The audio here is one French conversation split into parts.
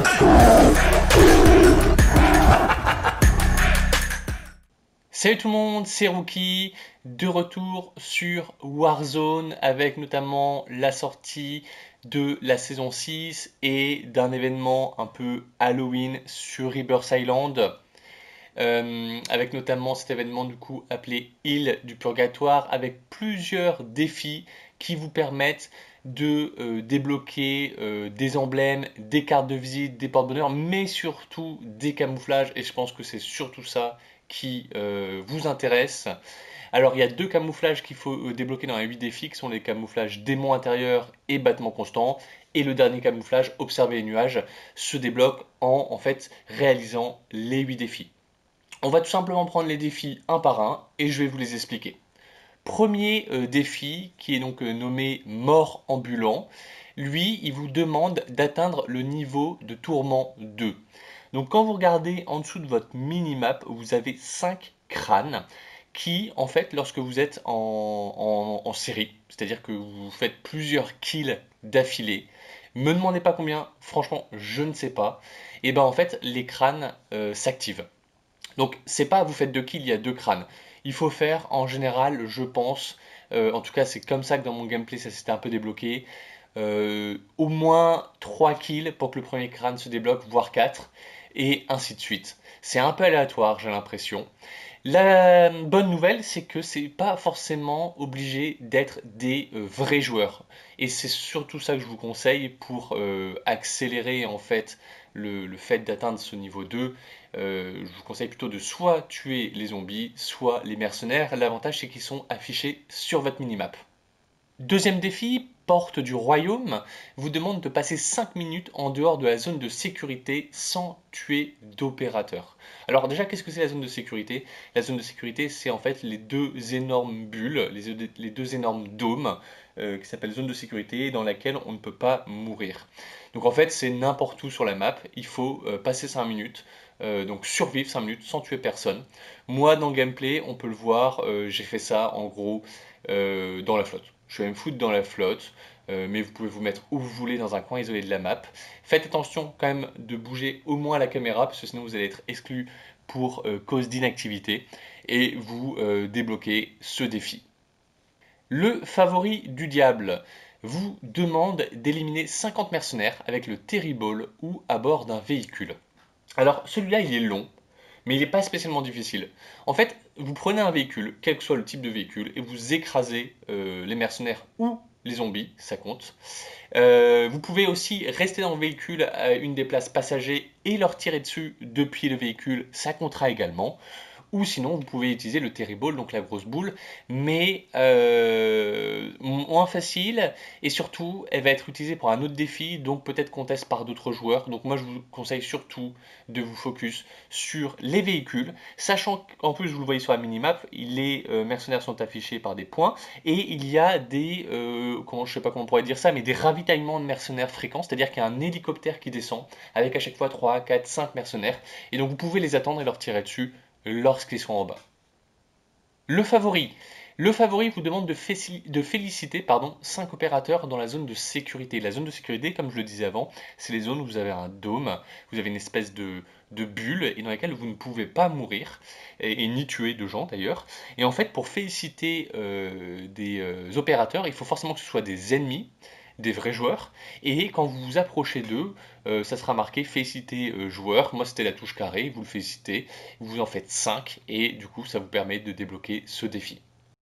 Salut tout le monde, c'est Rookie, de retour sur Warzone avec notamment la sortie de la saison 6 et d'un événement un peu Halloween sur Rebirth Island, avec notamment cet événement du coup appelé Île du Purgatoire avec plusieurs défis qui vous permettent de débloquer des emblèmes, des cartes de visite, des porte-bonheur, mais surtout des camouflages et je pense que c'est surtout ça qui vous intéresse. Alors il y a deux camouflages qu'il faut débloquer dans les 8 défis qui sont les camouflages démon intérieur et battement constant. Et le dernier camouflage, observer les nuages, se débloque en fait réalisant les 8 défis. On va tout simplement prendre les défis un par un et je vais vous les expliquer. Premier défi qui est donc nommé mort ambulant. Lui, il vous demande d'atteindre le niveau de tourment 2. Donc quand vous regardez en dessous de votre minimap, vous avez 5 crânes qui, en fait, lorsque vous êtes en série, c'est-à-dire que vous faites plusieurs kills d'affilée, me demandez pas combien, franchement, je ne sais pas, et ben en fait, les crânes s'activent. Donc c'est pas vous faites 2 kills, il y a 2 crânes. Il faut faire en général, je pense, en tout cas c'est comme ça que dans mon gameplay ça s'était un peu débloqué, au moins 3 kills pour que le premier crâne se débloque, voire 4, et ainsi de suite. C'est un peu aléatoire, j'ai l'impression. La bonne nouvelle, c'est que c'est pas forcément obligé d'être des vrais joueurs. Et c'est surtout ça que je vous conseille pour accélérer en fait le fait d'atteindre ce niveau 2. Je vous conseille plutôt de soit tuer les zombies, soit les mercenaires. L'avantage, c'est qu'ils sont affichés sur votre minimap. Deuxième défi, Porte du Royaume, vous demande de passer 5 minutes en dehors de la zone de sécurité sans tuer d'opérateur. Alors déjà, qu'est-ce que c'est la zone de sécurité? La zone de sécurité, c'est en fait les deux énormes bulles, les deux énormes dômes qui s'appellent zone de sécurité dans laquelle on ne peut pas mourir. Donc en fait, c'est n'importe où sur la map, il faut passer 5 minutes. Donc survivre 5 minutes sans tuer personne. Moi dans le gameplay, on peut le voir, j'ai fait ça en gros dans la flotte. Je vais me foutre dans la flotte, mais vous pouvez vous mettre où vous voulez dans un coin isolé de la map. Faites attention quand même de bouger au moins la caméra, parce que sinon vous allez être exclu pour cause d'inactivité, et vous débloquez ce défi. Le favori du diable vous demande d'éliminer 50 mercenaires avec le Terrible ou à bord d'un véhicule. Alors celui-là il est long, mais il n'est pas spécialement difficile. En fait, vous prenez un véhicule, quel que soit le type de véhicule, et vous écrasez les mercenaires ou les zombies, ça compte. Vous pouvez aussi rester dans le véhicule à une des places passagers et leur tirer dessus depuis le véhicule, ça comptera également. Ou sinon, vous pouvez utiliser le Terrible, donc la grosse boule, mais moins facile, et surtout, elle va être utilisée pour un autre défi, donc peut-être conteste par d'autres joueurs. Donc moi, je vous conseille surtout de vous focus sur les véhicules, sachant qu'en plus, vous le voyez sur la minimap, les mercenaires sont affichés par des points, et il y a des, je sais pas comment on pourrait dire ça, mais des ravitaillements de mercenaires fréquents, c'est-à-dire qu'il y a un hélicoptère qui descend, avec à chaque fois 3, 4, 5 mercenaires, et donc vous pouvez les attendre et leur tirer dessus lorsqu'ils sont en bas. Le favori. Le favori vous demande de féliciter 5 opérateurs dans la zone de sécurité. La zone de sécurité, comme je le disais avant, c'est les zones où vous avez un dôme, vous avez une espèce de bulle et dans laquelle vous ne pouvez pas mourir et ni tuer de gens d'ailleurs. Et en fait, pour féliciter des opérateurs, il faut forcément que ce soit des ennemis, des vrais joueurs. Et quand vous vous approchez d'eux, ça sera marqué féliciter joueur. Moi, c'était la touche carré, vous le félicitez. Vous en faites 5 et du coup, ça vous permet de débloquer ce défi.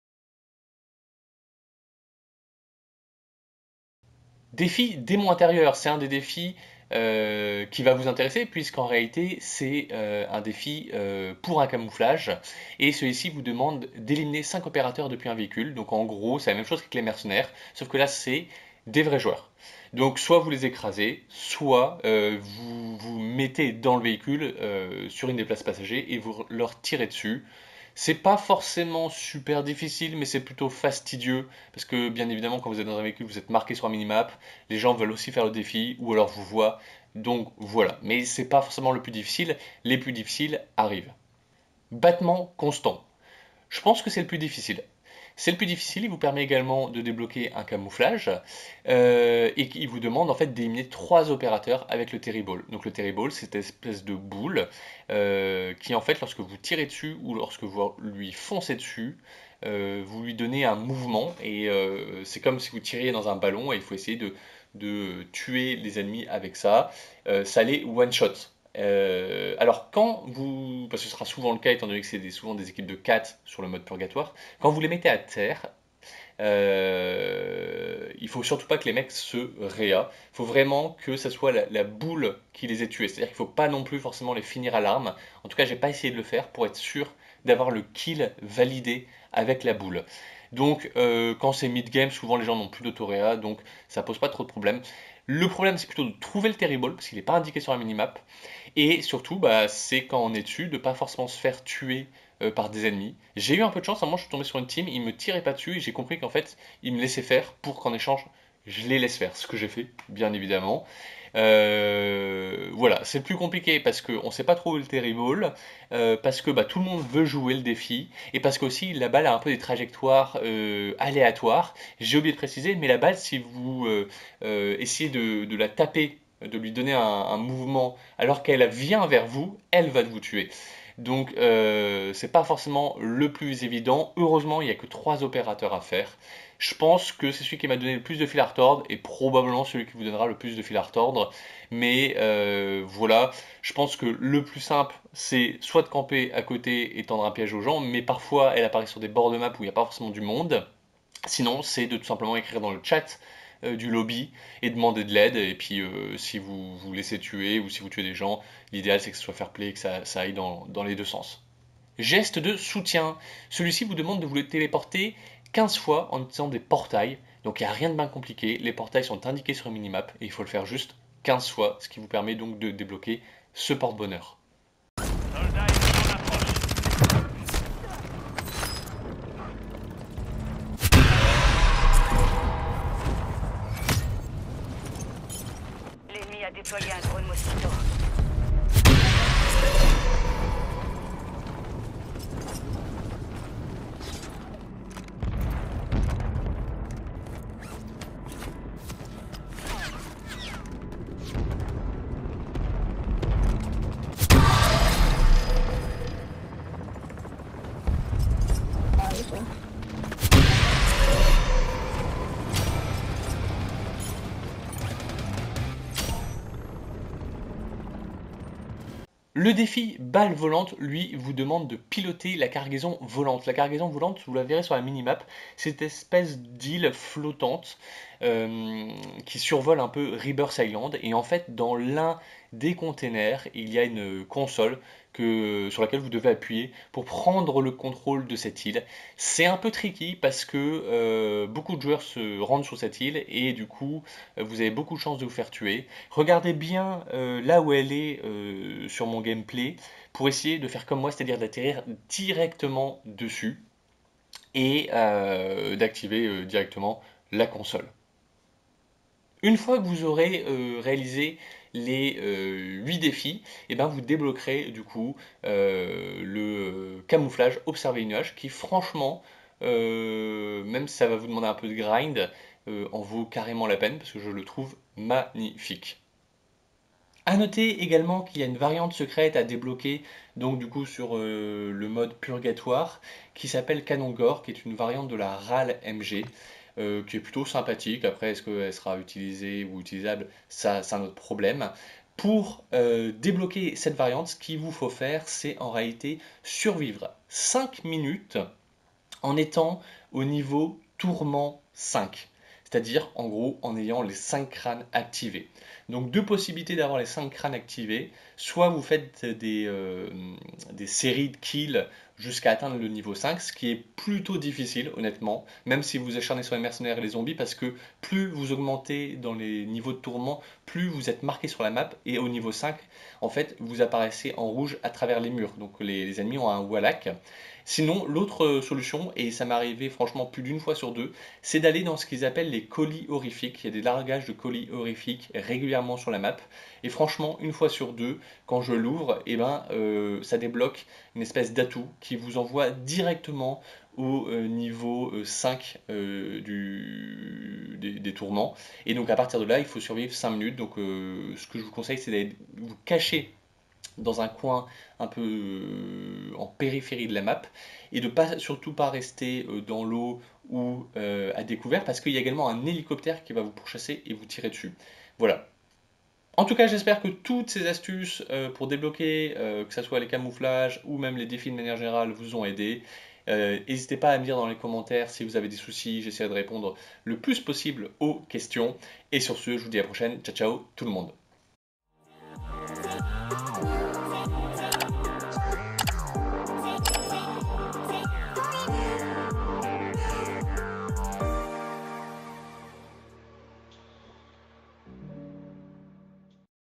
Défi démon intérieur, c'est un des défis qui va vous intéresser puisqu'en réalité c'est un défi pour un camouflage et celui-ci vous demande d'éliminer 5 opérateurs depuis un véhicule. Donc en gros c'est la même chose que les mercenaires, sauf que là c'est des vrais joueurs. Donc soit vous les écrasez, soit vous vous mettez dans le véhicule sur une des places passagers et vous leur tirez dessus. C'est pas forcément super difficile, mais c'est plutôt fastidieux parce que bien évidemment quand vous êtes dans un véhicule, vous êtes marqué sur un minimap, les gens veulent aussi faire le défi ou alors vous voient. Donc voilà, mais c'est pas forcément le plus difficile, les plus difficiles arrivent. Battement constant. Je pense que c'est le plus difficile. C'est le plus difficile, il vous permet également de débloquer un camouflage et il vous demande en fait d'éliminer 3 opérateurs avec le Terry Ball. Donc le Terry Ball, c'est cette espèce de boule qui en fait lorsque vous tirez dessus ou lorsque vous lui foncez dessus, vous lui donnez un mouvement et c'est comme si vous tiriez dans un ballon et il faut essayer de tuer les ennemis avec ça. Ça les one shot. Alors quand vous, parce que ce sera souvent le cas étant donné que c'est souvent des équipes de 4 sur le mode purgatoire, quand vous les mettez à terre, il faut surtout pas que les mecs se réa. Il faut vraiment que ça soit la boule qui les ait tués. C'est-à-dire qu'il faut pas non plus forcément les finir à l'arme. En tout cas, j'ai pas essayé de le faire pour être sûr d'avoir le kill validé avec la boule. Donc, quand c'est mid-game, souvent les gens n'ont plus d'autoréa, donc ça pose pas trop de problèmes. Le problème, c'est plutôt de trouver le terrible, parce qu'il n'est pas indiqué sur la minimap. Et surtout, bah, c'est quand on est dessus, de pas forcément se faire tuer par des ennemis. J'ai eu un peu de chance, à un moment je suis tombé sur une team, ils me tiraient pas dessus et j'ai compris qu'en fait ils me laissaient faire pour qu'en échange je les laisse faire. Ce que j'ai fait, bien évidemment. Voilà, c'est le plus compliqué parce qu'on ne sait pas trop où est le terrible, parce que bah, tout le monde veut jouer le défi, et parce qu'aussi la balle a un peu des trajectoires aléatoires. J'ai oublié de préciser, mais la balle, si vous essayez de la taper, de lui donner un mouvement alors qu'elle vient vers vous, elle va vous tuer. Donc c'est pas forcément le plus évident. Heureusement, il n'y a que 3 opérateurs à faire. Je pense que c'est celui qui m'a donné le plus de fil à retordre et probablement celui qui vous donnera le plus de fil à retordre. Mais voilà, je pense que le plus simple, c'est soit de camper à côté et tendre un piège aux gens, mais parfois elle apparaît sur des bords de map où il n'y a pas forcément du monde. Sinon, c'est de tout simplement écrire dans le chat du lobby et demander de l'aide. Et puis, si vous vous laissez tuer ou si vous tuez des gens, l'idéal c'est que ce soit fair play et que ça aille dans les deux sens. Geste de soutien. Celui-ci vous demande de vous le téléporter 15 fois en utilisant des portails. Donc il n'y a rien de bien compliqué. Les portails sont indiqués sur une minimap et il faut le faire juste 15 fois, ce qui vous permet donc de débloquer ce porte-bonheur. L'ennemi a déployé un drone Mosquito. Le défi balle volante, lui, vous demande de piloter la cargaison volante. La cargaison volante, vous la verrez sur la minimap, c'est cette espèce d'île flottante qui survole un peu Rebirth Island. Et en fait, dans l'un des containers, il y a une console sur laquelle vous devez appuyer pour prendre le contrôle de cette île. C'est un peu tricky parce que beaucoup de joueurs se rendent sur cette île et du coup, vous avez beaucoup de chances de vous faire tuer. Regardez bien là où elle est sur mon gameplay pour essayer de faire comme moi, c'est-à-dire d'atterrir directement dessus et d'activer directement la console. Une fois que vous aurez réalisé les 8 défis, et ben vous débloquerez du coup le camouflage observer les nuages qui franchement, même si ça va vous demander un peu de grind, en vaut carrément la peine parce que je le trouve magnifique. A noter également qu'il y a une variante secrète à débloquer donc du coup sur le mode purgatoire qui s'appelle Canon Gore, qui est une variante de la RAL MG qui est plutôt sympathique. Après, est-ce qu'elle sera utilisée ou utilisable, ça c'est un autre problème. Pour débloquer cette variante, ce qu'il vous faut faire, c'est en réalité survivre 5 minutes en étant au niveau tourment 5. C'est-à-dire, en gros, en ayant les 5 crânes activés. Donc, deux possibilités d'avoir les 5 crânes activés. Soit vous faites des séries de kills jusqu'à atteindre le niveau 5, ce qui est plutôt difficile, honnêtement, même si vous acharnez sur les mercenaires et les zombies, parce que plus vous augmentez dans les niveaux de tourment, plus vous êtes marqué sur la map, et au niveau 5, en fait, vous apparaissez en rouge à travers les murs. Donc, les ennemis ont un wallach. Sinon, l'autre solution, et ça m'est arrivé franchement plus d'une fois sur deux, c'est d'aller dans ce qu'ils appellent les colis horrifiques. Il y a des largages de colis horrifiques régulièrement sur la map. Et franchement, une fois sur deux, quand je l'ouvre, eh ben, ça débloque une espèce d'atout qui vous envoie directement au niveau 5 des tourments. Et donc à partir de là, il faut survivre 5 minutes. Donc ce que je vous conseille, c'est d'aller vous cacher dans un coin un peu en périphérie de la map et de pas, surtout pas rester dans l'eau ou à découvert parce qu'il y a également un hélicoptère qui va vous pourchasser et vous tirer dessus. Voilà. En tout cas, j'espère que toutes ces astuces pour débloquer, que ce soit les camouflages ou même les défis de manière générale, vous ont aidé. N'hésitez pas à me dire dans les commentaires si vous avez des soucis, j'essaierai de répondre le plus possible aux questions. Et sur ce, je vous dis à la prochaine. Ciao ciao tout le monde.